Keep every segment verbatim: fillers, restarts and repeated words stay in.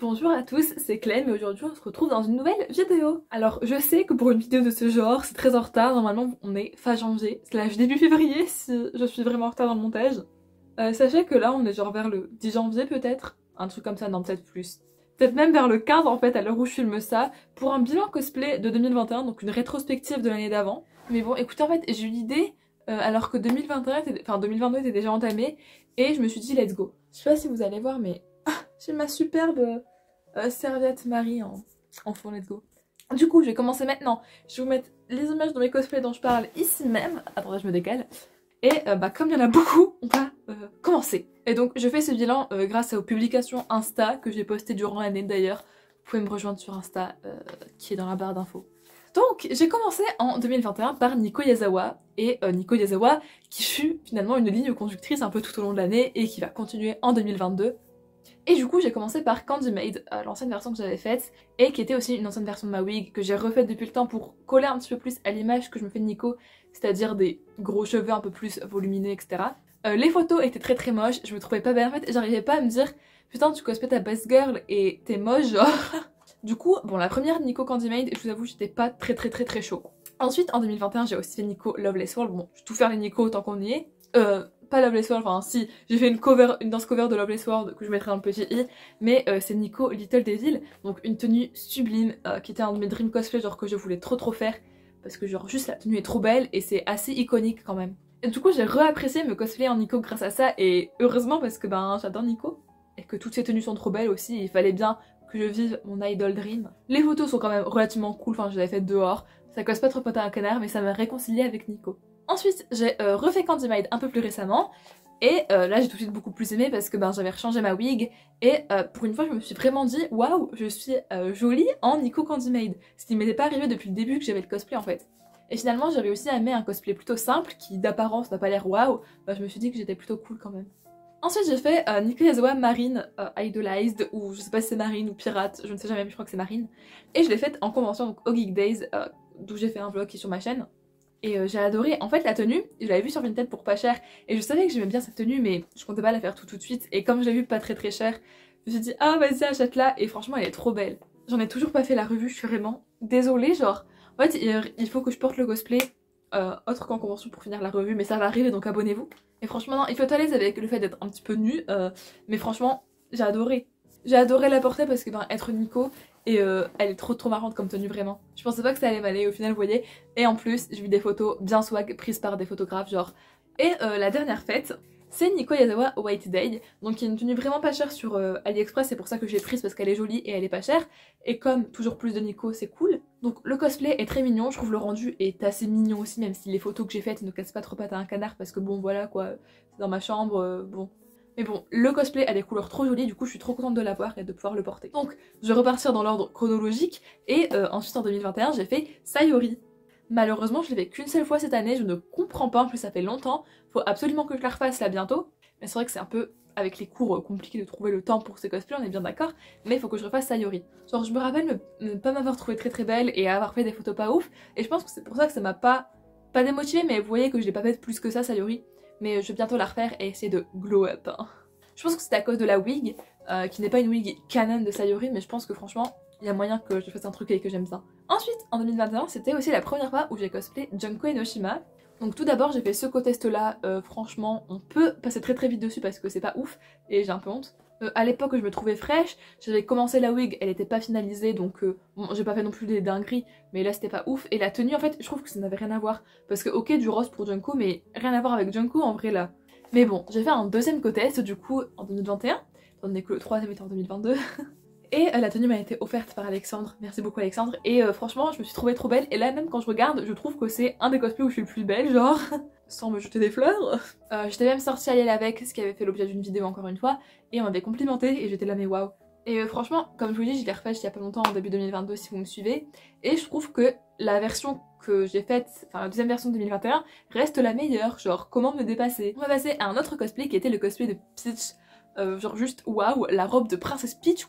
Bonjour à tous, c'est Clem et aujourd'hui on se retrouve dans une nouvelle vidéo. Alors je sais que pour une vidéo de ce genre c'est très en retard, normalement on est fin janvier, slash début février si je suis vraiment en retard dans le montage. Euh, sachez que là on est genre vers le dix janvier peut-être, un truc comme ça, non peut-être plus. Peut-être même vers le quinze en fait à l'heure où je filme ça, pour un bilan cosplay de deux mille vingt et un, donc une rétrospective de l'année d'avant. Mais bon écoutez en fait j'ai eu l'idée euh, alors que deux mille vingt et un, était... enfin deux mille vingt-deux était déjà entamé et je me suis dit let's go. Je sais pas si vous allez voir mais j'ai ma superbe euh, serviette Marie en, en fond, let's go. Du coup, je vais commencer maintenant. Je vais vous mettre les images de mes cosplays dont je parle ici même. Attendez, je me décale. Et euh, bah comme il y en a beaucoup, on va euh, commencer. Et donc, je fais ce bilan euh, grâce aux publications Insta que j'ai postées durant l'année d'ailleurs. Vous pouvez me rejoindre sur Insta, euh, qui est dans la barre d'infos. Donc, j'ai commencé en deux mille vingt et un par Nico Yazawa. Et euh, Nico Yazawa, qui fut finalement une ligne conductrice un peu tout au long de l'année et qui va continuer en deux mille vingt-deux. Et du coup j'ai commencé par Candy Made, euh, l'ancienne version que j'avais faite, et qui était aussi une ancienne version de ma wig que j'ai refaite depuis le temps pour coller un petit peu plus à l'image que je me fais de Nico, c'est-à-dire des gros cheveux un peu plus volumineux, et cetera. Euh, les photos étaient très très moches, je me trouvais pas belle en fait, j'arrivais pas à me dire putain tu cosplays ta best girl et t'es moche genre. Du coup, bon la première Nico Candy Made, je vous avoue j'étais pas très très très très chaud. Ensuite en deux mille vingt et un j'ai aussi fait Nico Loveless World, bon je vais tout faire les Nico autant qu'on y est. Euh, pas Loveless World, enfin si, j'ai fait une cover, une danse cover de Loveless World que je mettrai dans le petit i, mais euh, c'est Nico Little Devil, donc une tenue sublime euh, qui était un de mes dream cosplay genre que je voulais trop trop faire, parce que genre juste la tenue est trop belle et c'est assez iconique quand même. Et du coup j'ai réapprécié me cosplayer en Nico grâce à ça et heureusement parce que ben j'adore Nico, et que toutes ces tenues sont trop belles aussi, et il fallait bien que je vive mon idol dream. Les photos sont quand même relativement cool, enfin je les ai faites dehors, ça cause pas trop pote à un canard mais ça m'a réconcilié avec Nico. Ensuite, j'ai euh, refait Candy Made un peu plus récemment, et euh, là j'ai tout de suite beaucoup plus aimé parce que ben, j'avais rechangé ma wig, et euh, pour une fois je me suis vraiment dit waouh, je suis euh, jolie en Nico Candy Made, ce qui m'était pas arrivé depuis le début que j'avais le cosplay en fait. Et finalement j'avais aussi aimé un cosplay plutôt simple qui d'apparence n'a pas l'air waouh, bah, je me suis dit que j'étais plutôt cool quand même. Ensuite j'ai fait euh, Nico Yazawa Marine euh, Idolized, ou je sais pas si c'est Marine ou Pirate, je ne sais jamais, mais je crois que c'est Marine, et je l'ai faite en convention donc au Geek Days, euh, d'où j'ai fait un vlog qui est sur ma chaîne. Et euh, j'ai adoré. En fait la tenue, je l'avais vue sur Vinted pour pas cher et je savais que j'aimais bien cette tenue mais je comptais pas la faire tout tout de suite, et comme je l'ai vue pas très très cher, je me suis dit ah vas-y achète-la, et franchement elle est trop belle. J'en ai toujours pas fait la revue, je suis vraiment désolée, genre en fait il faut que je porte le cosplay euh, autre qu'en convention pour finir la revue, mais ça va arriver donc abonnez-vous. Et franchement non, il faut être à l'aise avec le fait d'être un petit peu nu, euh, mais franchement j'ai adoré. J'ai adoré la porter parce que ben, être Nico, et euh, elle est trop trop marrante comme tenue vraiment. Je pensais pas que ça allait m'aller, au final vous voyez. Et en plus j'ai vu des photos bien swag prises par des photographes genre. Et euh, la dernière fête, c'est Nico Yazawa White Day, donc qui est une tenue vraiment pas chère sur euh, AliExpress, c'est pour ça que je l'ai prise parce qu'elle est jolie et elle est pas chère. Et comme toujours plus de Nico c'est cool. Donc le cosplay est très mignon, je trouve le rendu est assez mignon aussi, même si les photos que j'ai faites ne cassent pas trop pattes à un canard parce que bon voilà quoi, c'est dans ma chambre, euh, bon. Mais bon, le cosplay a des couleurs trop jolies, du coup je suis trop contente de l'avoir et de pouvoir le porter. Donc je vais repartir dans l'ordre chronologique, et euh, ensuite en deux mille vingt et un j'ai fait Sayori. Malheureusement je l'ai fait qu'une seule fois cette année, je ne comprends pas, en plus ça fait longtemps, faut absolument que je la refasse là bientôt. Mais c'est vrai que c'est un peu, avec les cours, euh, compliqué de trouver le temps pour ces cosplays, on est bien d'accord, mais il faut que je refasse Sayori. Genre je me rappelle ne, ne pas m'avoir trouvée très très belle et avoir fait des photos pas ouf, et je pense que c'est pour ça que ça m'a pas, pas démotivée, mais vous voyez que je l'ai pas faite plus que ça Sayori. Mais je vais bientôt la refaire et essayer de glow up. Hein. Je pense que c'est à cause de la wig, euh, qui n'est pas une wig canon de Sayori, mais je pense que franchement, il y a moyen que je fasse un truc et que j'aime ça. Ensuite, en deux mille vingt et un, c'était aussi la première fois où j'ai cosplay Junko Enoshima. Donc tout d'abord, j'ai fait ce co-test là, euh, franchement, on peut passer très très vite dessus parce que c'est pas ouf, et j'ai un peu honte. Euh, à l'époque, je me trouvais fraîche, j'avais commencé la wig, elle était pas finalisée, donc euh, bon, j'ai pas fait non plus des dingueries, mais là c'était pas ouf. Et la tenue, en fait, je trouve que ça n'avait rien à voir, parce que ok, du rose pour Junko, mais rien à voir avec Junko en vrai là. Mais bon, j'ai fait un deuxième co-test du coup en deux mille vingt et un, étant donné que le troisième était en deux mille vingt-deux. Et euh, la tenue m'a été offerte par Alexandre, merci beaucoup Alexandre, et euh, franchement je me suis trouvée trop belle, et là même quand je regarde, je trouve que c'est un des cosplays où je suis le plus belle, genre, sans me jeter des fleurs. Euh, j'étais même sortie à L avec, ce qui avait fait l'objet d'une vidéo encore une fois, et on m'avait complimenté, et j'étais là mais waouh. Et euh, franchement, comme je vous dis, je l'ai refaite il y a pas longtemps, en début deux mille vingt-deux si vous me suivez, et je trouve que la version que j'ai faite, enfin la deuxième version de deux mille vingt et un, reste la meilleure, genre comment me dépasser. On va passer à un autre cosplay qui était le cosplay de Peach, euh, genre juste waouh, la robe de Princesse Peach quoi.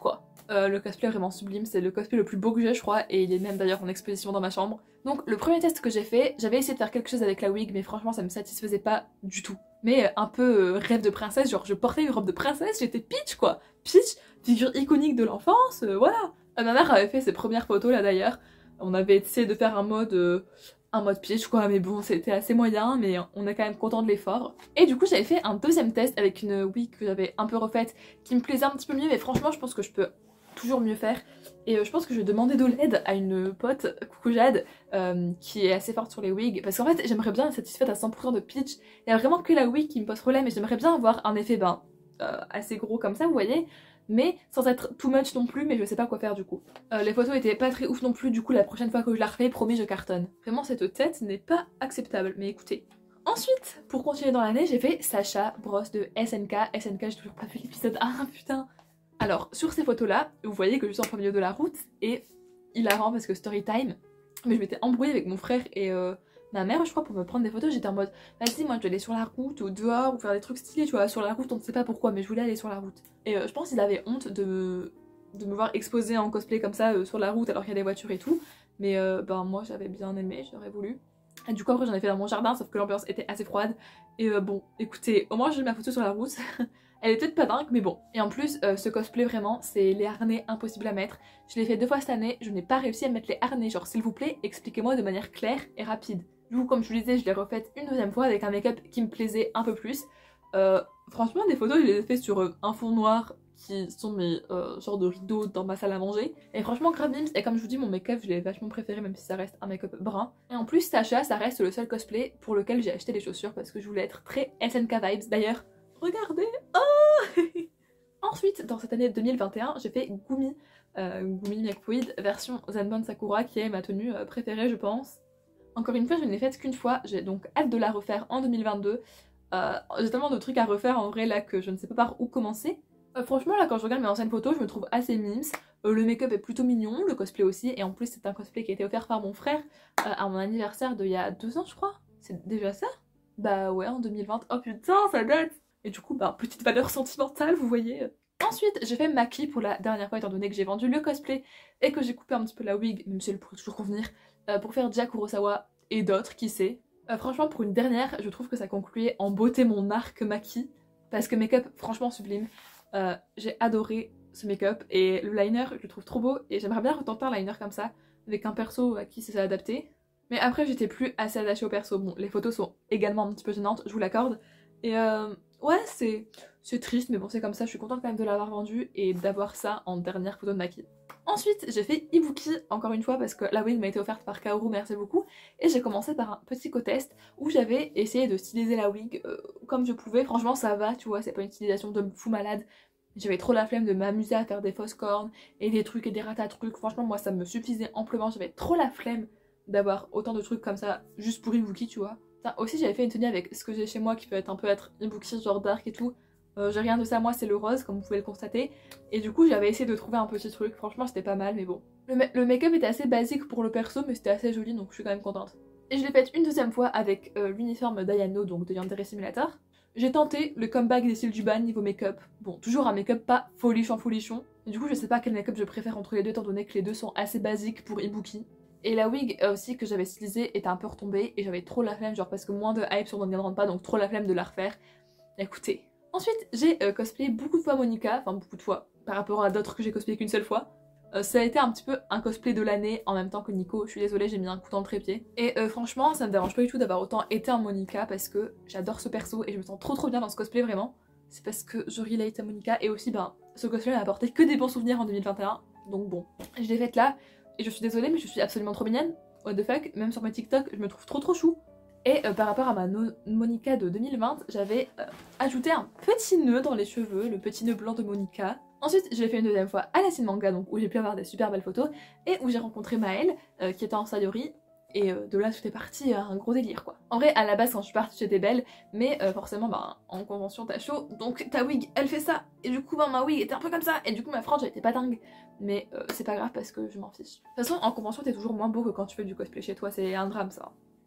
Euh, le cosplay est vraiment sublime, c'est le cosplay le plus beau que j'ai je crois et il est même d'ailleurs en exposition dans ma chambre. Donc le premier test que j'ai fait, j'avais essayé de faire quelque chose avec la wig mais franchement ça me satisfaisait pas du tout. Mais euh, un peu euh, rêve de princesse, genre je portais une robe de princesse, j'étais Peach quoi. Peach, figure iconique de l'enfance, euh, voilà. Euh, ma mère avait fait ses premières photos là d'ailleurs. On avait essayé de faire un mode... Euh, un mode Peach quoi, mais bon c'était assez moyen, mais on est quand même content de l'effort. Et du coup j'avais fait un deuxième test avec une wig que j'avais un peu refaite, qui me plaisait un petit peu mieux, mais franchement je pense que je peux toujours mieux faire. Et euh, je pense que je vais demander de l'aide à une pote, coucou Jade, euh, qui est assez forte sur les wigs, parce qu'en fait j'aimerais bien être satisfaite à cent pour cent de Peach. Il y a vraiment que la wig qui me pose problème, et j'aimerais bien avoir un effet ben, euh, assez gros comme ça, vous voyez, mais sans être too much non plus, mais je sais pas quoi faire du coup. Euh, les photos étaient pas très ouf non plus, du coup la prochaine fois que je la refais, promis je cartonne. Vraiment cette tête n'est pas acceptable, mais écoutez. Ensuite, pour continuer dans l'année, j'ai fait Sacha Bros de S N K. S N K, j'ai toujours pas vu l'épisode un, putain. Alors, sur ces photos-là, vous voyez que je suis en plein milieu de la route, et hilarant parce que story time, mais je m'étais embrouillée avec mon frère et euh, ma mère, je crois, pour me prendre des photos. J'étais en mode, vas-y, moi je vais aller sur la route ou dehors ou faire des trucs stylés, tu vois, sur la route, on ne sait pas pourquoi, mais je voulais aller sur la route. Et euh, je pense qu'il avait honte de me, de me voir exposée en cosplay comme ça euh, sur la route alors qu'il y a des voitures et tout, mais euh, ben moi j'avais bien aimé, j'aurais voulu. Et du coup après j'en ai fait dans mon jardin, sauf que l'ambiance était assez froide. Et euh, bon, écoutez, au moins j'ai eu ma photo sur la route. Elle est peut-être pas dingue, mais bon. Et en plus, euh, ce cosplay vraiment, c'est les harnais impossibles à mettre. Je l'ai fait deux fois cette année, je n'ai pas réussi à mettre les harnais. Genre, s'il vous plaît, expliquez-moi de manière claire et rapide. Du coup, comme je vous le disais, je l'ai refaite une deuxième fois avec un make-up qui me plaisait un peu plus. Euh, franchement, des photos, je les ai fait sur euh, un fond noir qui sont mes euh, genres de rideaux dans ma salle à manger. Et franchement, grave mimes. Et comme je vous dis, mon make-up, je l'ai vachement préféré, même si ça reste un make-up brun. Et en plus, Sacha, ça reste le seul cosplay pour lequel j'ai acheté les chaussures parce que je voulais être très S N K vibes. D'ailleurs, regardez, oh Ensuite, dans cette année deux mille vingt et un, j'ai fait Gumi, euh, Gumi Milkweed version Zenbon Sakura, qui est ma tenue euh, préférée, je pense. Encore une fois, je ne l'ai faite qu'une fois, j'ai donc hâte de la refaire en deux mille vingt-deux. Euh, j'ai tellement de trucs à refaire en vrai là que je ne sais pas par où commencer. Euh, franchement, là, quand je regarde mes anciennes photos, je me trouve assez mimes. Euh, le make-up est plutôt mignon, le cosplay aussi, et en plus, c'est un cosplay qui a été offert par mon frère euh, à mon anniversaire d'il y a deux ans, je crois. C'est déjà ça? Bah ouais, en deux mille vingt. Oh putain, ça date! Et du coup, bah, petite valeur sentimentale, vous voyez. Ensuite, j'ai fait Maki pour la dernière fois, étant donné que j'ai vendu le cosplay et que j'ai coupé un petit peu la wig, même si elle pourrait toujours convenir, euh, pour faire Dia Kurosawa et d'autres, qui sait. Euh, franchement, pour une dernière, je trouve que ça concluait en beauté mon arc Maki, parce que make-up, franchement sublime. Euh, j'ai adoré ce make-up, et le liner, je le trouve trop beau, et j'aimerais bien retenter un liner comme ça, avec un perso à qui c'est adapté. Mais après, j'étais plus assez attachée au perso. Bon, les photos sont également un petit peu gênantes, je vous l'accorde. Et euh, ouais, c'est triste, mais bon, c'est comme ça. Je suis contente quand même de l'avoir vendu et d'avoir ça en dernière photo de Maki. Ensuite, j'ai fait Ibuki, encore une fois, parce que la wig m'a été offerte par Kaoru, merci beaucoup. Et j'ai commencé par un petit co-test où j'avais essayé de styliser la wig euh, comme je pouvais. Franchement, ça va, tu vois, c'est pas une stylisation de fou malade. J'avais trop la flemme de m'amuser à faire des fausses cornes et des trucs et des ratatrucs. Franchement, moi, ça me suffisait amplement. J'avais trop la flemme d'avoir autant de trucs comme ça juste pour Ibuki, tu vois. Enfin, aussi, j'avais fait une tenue avec ce que j'ai chez moi qui peut être un peu être Ibuki, genre dark et tout. Euh, j'ai rien de ça, moi c'est le rose comme vous pouvez le constater. Et du coup j'avais essayé de trouver un petit truc, franchement c'était pas mal mais bon. Le, le make-up était assez basique pour le perso mais c'était assez joli donc je suis quand même contente. Et je l'ai faite une deuxième fois avec euh, l'uniforme d'Ayano, donc de Yandere Simulator. J'ai tenté le comeback des styles du ban niveau make-up. Bon, toujours un make-up pas folichon folichon. Et du coup je sais pas quel make-up je préfère entre les deux étant donné que les deux sont assez basiques pour Ibuki. Et la wig euh, aussi que j'avais stylisée était un peu retombée et j'avais trop la flemme, genre parce que moins de hype sur Don't Rentre pas, donc trop la flemme de la refaire. Écoutez. Ensuite, j'ai euh, cosplayé beaucoup de fois Monica, enfin beaucoup de fois, par rapport à d'autres que j'ai cosplayé qu'une seule fois. Euh, ça a été un petit peu un cosplay de l'année en même temps que Nico, je suis désolée, j'ai mis un coup dans le trépied. Et euh, franchement, ça me dérange pas du tout d'avoir autant été en Monica parce que j'adore ce perso et je me sens trop trop bien dans ce cosplay vraiment. C'est parce que je relate à Monica et aussi, ben, ce cosplay m'a apporté que des bons souvenirs en deux mille vingt et un, donc bon. Je l'ai faite là et je suis désolée mais je suis absolument trop mignonne. What the fuck, même sur mes TikTok, je me trouve trop trop chou. Et euh, par rapport à ma no Monica de deux mille vingt, j'avais euh, ajouté un petit nœud dans les cheveux, le petit nœud blanc de Monica. Ensuite, je l'ai fait une deuxième fois à la Cine Manga, donc où j'ai pu avoir des super belles photos, et où j'ai rencontré Maëlle, euh, qui était en Sayori, et euh, de là tout est parti, euh, un gros délire quoi. En vrai, à la base, quand je suis partie, j'étais belle, mais euh, forcément, bah, en convention, t'as chaud, donc ta wig, elle fait ça, et du coup, bah, ma wig était un peu comme ça, et du coup, ma frange, elle était pas dingue. Mais euh, c'est pas grave parce que je m'en fiche. De toute façon, en convention, t'es toujours moins beau que quand tu fais du cosplay chez toi, c'est un drame ça.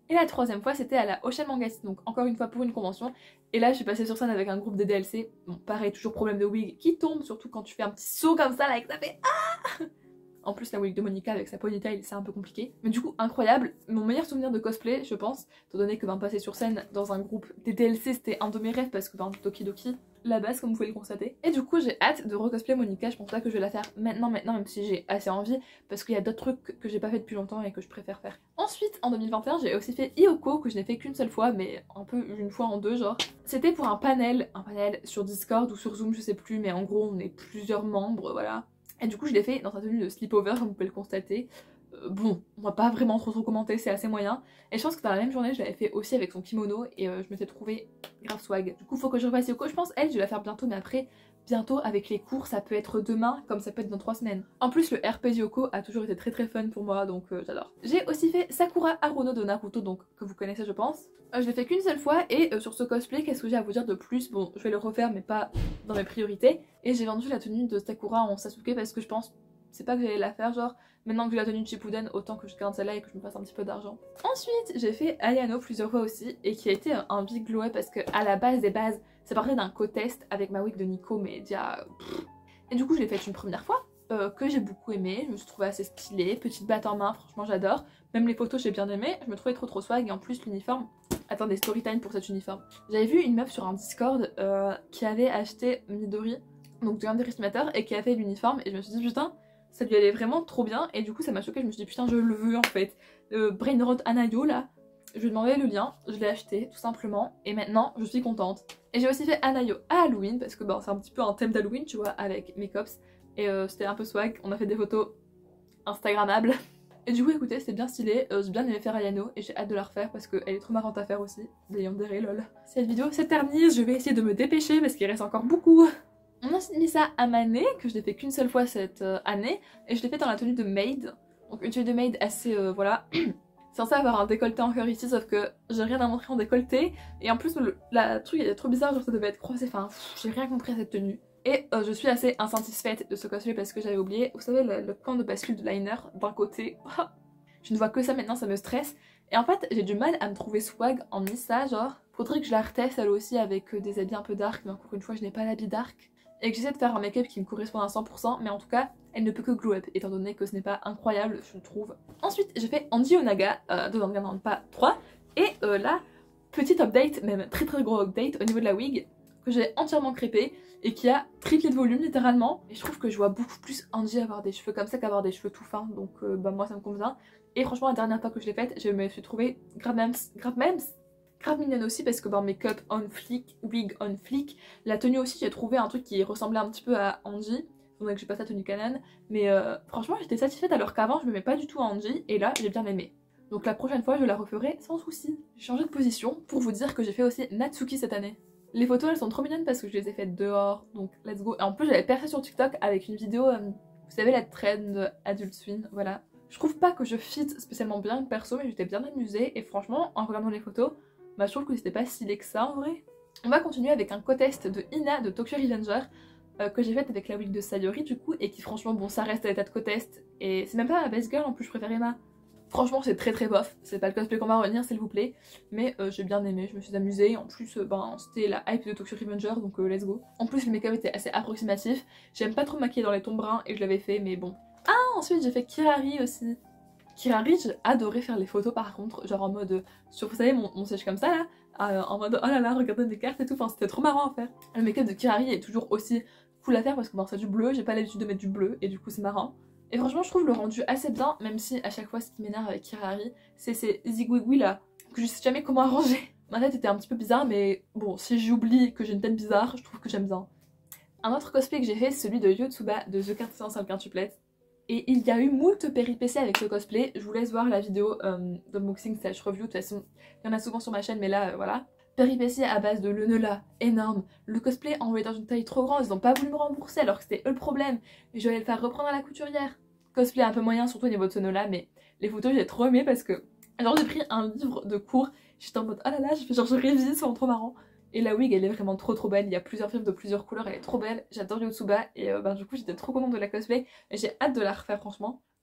Et la troisième fois c'était à la Ocean Manga, donc encore une fois pour une convention. Et là je suis passée sur scène avec un groupe de D L C. Bon pareil, toujours problème de wig qui tombe, surtout quand tu fais un petit saut comme ça là et que ça fait ah. En plus la wig de Monica avec sa ponytail c'est un peu compliqué. Mais du coup incroyable, mon meilleur souvenir de cosplay je pense, étant donné que ben, passer sur scène dans un groupe des D L C c'était un de mes rêves parce que ben Tokidoki, la base comme vous pouvez le constater. Et du coup j'ai hâte de recosplay Monica, je pense pas que je vais la faire maintenant maintenant même si j'ai assez envie parce qu'il y a d'autres trucs que j'ai pas fait depuis longtemps et que je préfère faire. Ensuite en deux mille vingt et un j'ai aussi fait Hyoko que je n'ai fait qu'une seule fois mais un peu une fois en deux genre. C'était pour un panel, un panel sur Discord ou sur Zoom je sais plus mais en gros on est plusieurs membres voilà. Et du coup je l'ai fait dans sa tenue de sleepover comme vous pouvez le constater. Euh, bon, on va pas vraiment trop trop commenter, c'est assez moyen. Et je pense que dans la même journée je l'avais fait aussi avec son kimono et euh, je m'étais trouvé grave swag. Du coup faut que je refasse Yoko, je pense elle je vais la faire bientôt mais après bientôt avec les cours ça peut être demain comme ça peut être dans trois semaines. En plus le R P de Yoko a toujours été très très fun pour moi donc euh, j'adore. J'ai aussi fait Sakura Haruno de Naruto donc que vous connaissez je pense. Euh, je l'ai fait qu'une seule fois et euh, sur ce cosplay qu'est-ce que j'ai à vous dire de plus? Bon je vais le refaire mais pas dans mes priorités. Et j'ai vendu la tenue de Sakura en Sasuke parce que je pense c'est pas que j'allais la faire genre maintenant que j'ai la tenue de Shippuden autant que je garde celle-là et que je me fasse un petit peu d'argent. Ensuite j'ai fait Ayano plusieurs fois aussi et qui a été un big glow up parce que à la base des bases ça partait d'un co-test avec ma wig de Nico mais déjà pff. Et du coup je l'ai faite une première fois euh, que j'ai beaucoup aimé, je me suis trouvée assez stylée, petite batte en main franchement j'adore, même les photos j'ai bien aimé, je me trouvais trop trop swag et en plus l'uniforme, attendez story time pour cet uniforme. J'avais vu une meuf sur un Discord euh, qui avait acheté Midori donc de Under Estimator et qui a fait l'uniforme et je me suis dit putain ça lui allait vraiment trop bien et du coup ça m'a choqué, je me suis dit putain je le veux en fait. Le Brainrot Anayo là, je lui ai demandé le lien, je l'ai acheté tout simplement et maintenant je suis contente. Et j'ai aussi fait Anayo à Halloween parce que bon, c'est un petit peu un thème d'Halloween tu vois avec mes cops et euh, c'était un peu swag, on a fait des photos instagrammables. Et du coup écoutez c'était bien stylé, euh, j'ai bien aimé faire Ayano et j'ai hâte de la refaire parce qu'elle est trop marrante à faire aussi, des yandere lol. Cette vidéo s'éternise, je vais essayer de me dépêcher parce qu'il reste encore beaucoup. On a ensuite mis ça à Mané, que je l'ai fait qu'une seule fois cette euh, année, et je l'ai fait dans la tenue de maid. Donc une tenue de maid assez, euh, voilà, censée avoir un décolleté encore ici, sauf que j'ai rien à montrer en décolleté. Et en plus, le la truc est trop bizarre, genre ça devait être croisé, enfin, j'ai rien compris à cette tenue. Et euh, je suis assez insatisfaite de ce cosplay parce que j'avais oublié, vous savez, le, le point de bascule de liner d'un côté. Je ne vois que ça maintenant, ça me stresse. Et en fait, j'ai du mal à me trouver swag en Nissa, genre. Faudrait que je la reteste elle aussi avec euh, des habits un peu dark, mais encore une fois, je n'ai pas l'habit dark. Et que j'essaie de faire un make-up qui me correspond à cent pour cent, mais en tout cas, elle ne peut que glow up, étant donné que ce n'est pas incroyable, je trouve. Ensuite, j'ai fait Andy Onaga, euh, dedans bien dans pas trois, et euh, là, petite update, même très très gros update au niveau de la wig, que j'ai entièrement crépé, et qui a triplé de volume littéralement. Et je trouve que je vois beaucoup plus Andy avoir des cheveux comme ça qu'avoir des cheveux tout fins, donc euh, bah moi ça me convient. Et franchement, la dernière fois que je l'ai faite, je me suis trouvée grave mems, grave mems, grave mignonne aussi parce que ben, make-up on flick, wig on flick. La tenue aussi, j'ai trouvé un truc qui ressemblait un petit peu à Angie, donc que j'ai pas sa tenue canon. Mais euh, franchement, j'étais satisfaite alors qu'avant, je me mets pas du tout à Angie et là, j'ai bien aimé. Donc la prochaine fois, je la referai sans souci. J'ai changé de position pour vous dire que j'ai fait aussi Natsuki cette année. Les photos, elles sont trop mignonnes parce que je les ai faites dehors, donc let's go. Et en plus, j'avais percé sur TikTok avec une vidéo, euh, vous savez, la trend Adult Swim, voilà. Je trouve pas que je fit spécialement bien perso, mais j'étais bien amusée et franchement, en regardant les photos, bah je trouve que c'était pas si laid que ça en vrai. On va continuer avec un co-test de Ina de Tokyo Revenger euh, que j'ai fait avec la wig de Sayori du coup et qui franchement bon ça reste à l'état de co-test et c'est même pas ma best girl en plus, je préfère Emma. Franchement c'est très très bof, c'est pas le cosplay qu'on va revenir s'il vous plaît, mais euh, j'ai bien aimé, je me suis amusée, en plus euh, ben c'était la hype de Tokyo Revenger donc euh, let's go. En plus le make-up était assez approximatif, j'aime pas trop me maquiller dans les tons bruns et je l'avais fait mais bon. Ah ensuite j'ai fait Kirari aussi. Kirari, j'ai adoré faire les photos par contre, genre en mode, sur vous savez mon, mon siège comme ça là, euh, en mode oh là là regardez mes cartes et tout, enfin c'était trop marrant à faire. Le make-up de Kirari est toujours aussi cool à faire parce que bon c'est du bleu, j'ai pas l'habitude de mettre du bleu et du coup c'est marrant. Et franchement je trouve le rendu assez bien, même si à chaque fois ce qui m'énerve avec Kirari c'est ces zigouigouis là, que je sais jamais comment arranger. Ma tête était un petit peu bizarre mais bon si j'oublie que j'ai une tête bizarre, je trouve que j'aime bien. Un autre cosplay que j'ai fait c'est celui de Yotsuba de The Cartesian Self Quintuplet. Et il y a eu moult péripéties avec ce cosplay, je vous laisse voir la vidéo euh, d'unboxing slash review, de toute façon il y en a souvent sur ma chaîne mais là euh, voilà. Péripéties à base de le nœud là, énorme, le cosplay envoyé dans une taille trop grande, ils ont pas voulu me rembourser alors que c'était eux le problème, et je vais le faire reprendre à la couturière. Cosplay un peu moyen surtout au niveau de ce nœud là, mais les photos j'ai trop aimé parce que genre j'ai pris un livre de cours, j'étais en mode oh là là, je fais genre je révise, c'est trop marrant. Et la wig elle est vraiment trop trop belle, il y a plusieurs films de plusieurs couleurs, elle est trop belle, j'adore Yotsuba et euh, bah, du coup j'étais trop contente de la cosplay et j'ai hâte de la refaire franchement.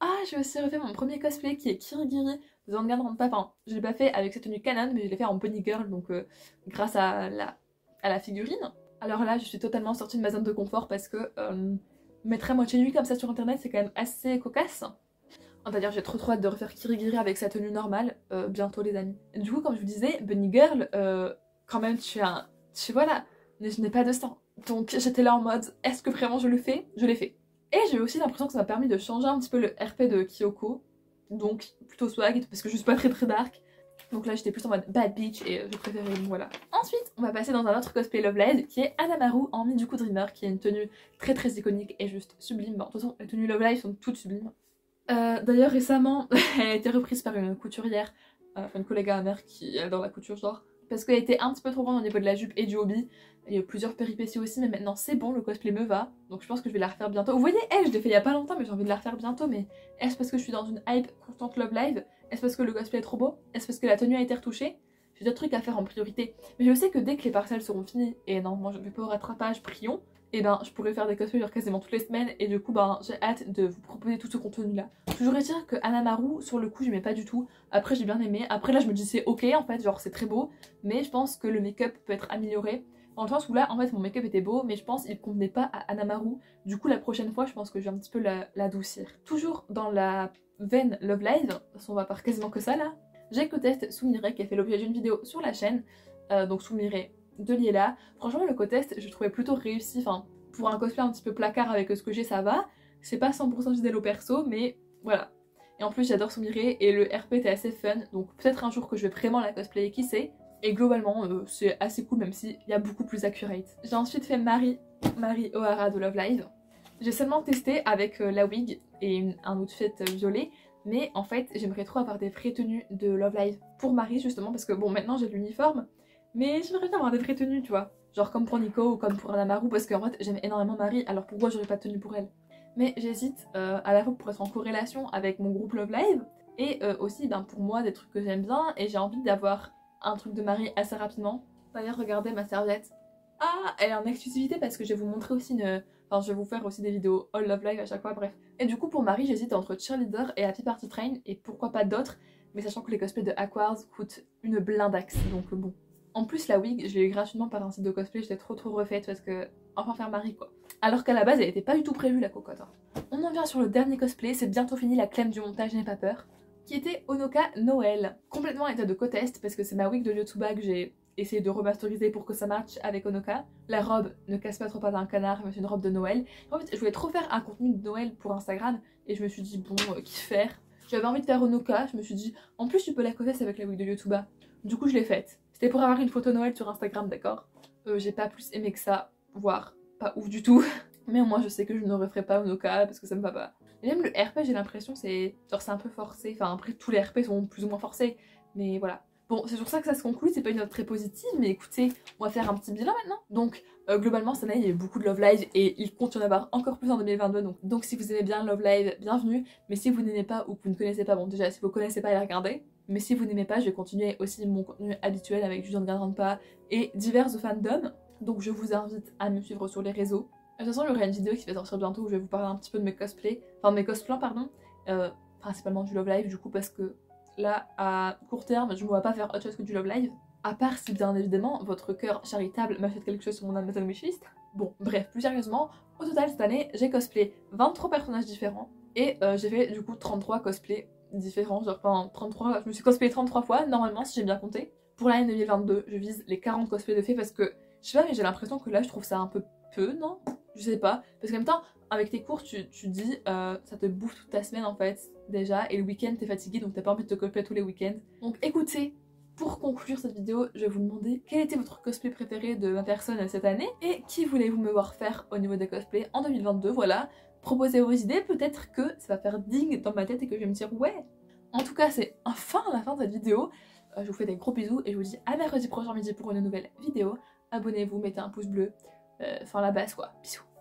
Ah, j'ai aussi refait mon premier cosplay qui est Kirigiri de Danganronpa. Enfin, je l'ai pas fait avec cette tenue canon, mais je l'ai fait en bunny girl, donc euh, grâce à la, à la figurine. Alors là, je suis totalement sortie de ma zone de confort parce que euh, mettre à moitié nuit comme ça sur internet, c'est quand même assez cocasse. On va dire, j'ai trop trop hâte de refaire Kirigiri avec sa tenue normale, euh, bientôt les amis. Du coup, comme je vous disais, bunny girl, euh, quand même, tu as un... Tu vois là, mais je n'ai pas de sang. Donc j'étais là en mode, est-ce que vraiment je le fais? Je l'ai fait. Et j'ai aussi l'impression que ça m'a permis de changer un petit peu le R P de Kyoko. Donc plutôt swag, parce que je suis pas très très dark. Donc là j'étais plus en mode bad bitch et je préférais, donc voilà. Ensuite, on va passer dans un autre cosplay Love Live qui est Hanamaru en Mijuku Dreamer, qui est une tenue très très iconique et juste sublime. Bon, de toute façon, les tenues Love Live sont toutes sublimes. Euh, D'ailleurs récemment, elle a été reprise par une couturière, euh, enfin une collègue à ma mère qui adore la couture genre. Parce qu'elle était un petit peu trop grande au niveau de la jupe et du hobby. Il y a eu plusieurs péripéties aussi, mais maintenant c'est bon, le cosplay me va. Donc je pense que je vais la refaire bientôt. Vous voyez, elle, je l'ai fait il y a pas longtemps, mais j'ai envie de la refaire bientôt. Mais est-ce parce que je suis dans une hype constante Love Live? Est-ce parce que le cosplay est trop beau? Est-ce parce que la tenue a été retouchée? J'ai d'autres trucs à faire en priorité. Mais je sais que dès que les parcelles seront finies, et non, moi je ne vais pas au rattrapage, prions, et ben je pourrais faire des cosplays genre quasiment toutes les semaines. Et du coup, ben j'ai hâte de vous proposer tout ce contenu là. Toujours dire que Hanamaru, sur le coup, je m'aimais pas du tout. Après, j'ai bien aimé. Après, là, je me dis c'est ok en fait, genre c'est très beau. Mais je pense que le make-up peut être amélioré. Dans le sens où là, en fait, mon make-up était beau, mais je pense qu'il ne convenait pas à Hanamaru. Du coup, la prochaine fois, je pense que je vais un petit peu l'adoucir. La, Toujours dans la veine Love Live, on va faire quasiment que ça là. J'ai co-test Sumire qui a fait l'objet d'une vidéo sur la chaîne. Euh, donc Sumire de Liela. Franchement, le co-test, je trouvais plutôt réussi. Enfin, pour un cosplay un petit peu placard avec ce que j'ai, ça va. C'est pas cent pour cent fidèle au perso, mais voilà. Et en plus, j'adore Sumire et le R P était assez fun. Donc peut-être un jour que je vais vraiment la cosplayer, qui sait. Et globalement, euh, c'est assez cool, même s'il y a beaucoup plus accurate. J'ai ensuite fait Marie, Marie O'Hara de Love Live. J'ai seulement testé avec euh, la wig et une, un outfit violet. Mais en fait, j'aimerais trop avoir des vraies tenues de Love Live pour Marie, justement, parce que bon, maintenant j'ai l'uniforme. Mais j'aimerais bien avoir des vraies tenues, tu vois. Genre comme pour Nico ou comme pour Hanamaru, parce qu'en fait, j'aime énormément Marie, alors pourquoi j'aurais pas de tenue pour elle? Mais j'hésite euh, à la fois pour être en corrélation avec mon groupe Love Live, et euh, aussi ben, pour moi des trucs que j'aime bien, et j'ai envie d'avoir un truc de Marie assez rapidement. D'ailleurs, regardez ma serviette. Ah, elle est en exclusivité parce que je vais vous montrer aussi une... Enfin, je vais vous faire aussi des vidéos All Love Live à chaque fois, bref. Et du coup, pour Marie, j'hésite entre Cheerleader et Happy Party Train, et pourquoi pas d'autres, mais sachant que les cosplays de Aquars coûtent une blindaxe, donc bon. En plus, la wig, je l'ai eu gratuitement par un site de cosplay, j'étais trop trop refaite parce que... Enfin, faire Marie, quoi. Alors qu'à la base, elle était pas du tout prévue, la cocotte. Hein. On en vient sur le dernier cosplay, c'est bientôt fini, la clem du montage, n'aie pas peur. Qui était Onoka Noël. Complètement état de co-test, parce que c'est ma wig de Yotsuba que j'ai essayé de remasteriser pour que ça matche avec Onoka. La robe ne casse pas trop pas d'un canard, mais c'est une robe de Noël. En fait, je voulais trop faire un contenu de Noël pour Instagram, et je me suis dit, bon, euh, qui faire? J'avais envie de faire Onoka, je me suis dit, en plus tu peux la co-test avec la wig de Yotsuba. Du coup, je l'ai faite. C'était pour avoir une photo Noël sur Instagram, d'accord? euh, J'ai pas plus aimé que ça, voire pas ouf du tout. Mais au moins, je sais que je ne referai pas Onoka parce que ça me va pas. Et même le R P, j'ai l'impression, c'est genre c'est un peu forcé. Enfin, après, tous les R P sont plus ou moins forcés. Mais voilà. Bon, c'est sur ça que ça se conclut, c'est pas une note très positive, mais écoutez, on va faire un petit bilan maintenant. Donc, euh, globalement, cette année, il y a eu beaucoup de Love Live et il compte y en avoir encore plus en deux mille vingt-deux. Donc, donc si vous aimez bien Love Live, bienvenue. Mais si vous n'aimez pas ou que vous ne connaissez pas, bon, déjà, si vous connaissez pas, allez regarder. Mais si vous n'aimez pas, je vais continuer aussi mon contenu habituel avec Julian Danganronpa et divers fandoms. Donc, je vous invite à me suivre sur les réseaux. De toute façon, il y aura une vidéo qui va sortir bientôt où je vais vous parler un petit peu de mes cosplays, enfin de mes cosplans, pardon, euh, principalement du Love Live, du coup, parce que là, à court terme, je ne me vois pas faire autre chose que du Love Live, à part si, bien évidemment, votre cœur charitable m'achète quelque chose sur mon Amazon Wishlist. Bon, bref, plus sérieusement, au total, cette année, j'ai cosplay vingt-trois personnages différents, et euh, j'ai fait, du coup, trente-trois cosplays différents, genre, enfin, trente-trois, je me suis cosplayé trente-trois fois, normalement, si j'ai bien compté. Pour l'année deux mille vingt-deux, je vise les quarante cosplays de fées, parce que, je sais pas, mais j'ai l'impression que là, je trouve ça un peu peu, non? Je sais pas, parce qu'en même temps, avec tes cours, tu, tu dis, euh, ça te bouffe toute ta semaine en fait, déjà, et le week-end t'es fatigué, donc t'as pas envie de te cosplayer tous les week-ends. Donc écoutez, pour conclure cette vidéo, je vais vous demander quel était votre cosplay préféré de ma personne cette année, et qui voulez-vous me voir faire au niveau des cosplays en deux mille vingt-deux, voilà. Proposez vos idées, peut-être que ça va faire ding dans ma tête et que je vais me dire ouais. En tout cas, c'est enfin la fin de cette vidéo. Euh, je vous fais des gros bisous et je vous dis à mercredi prochain midi pour une nouvelle vidéo. Abonnez-vous, mettez un pouce bleu. Enfin, la base quoi. Bisous.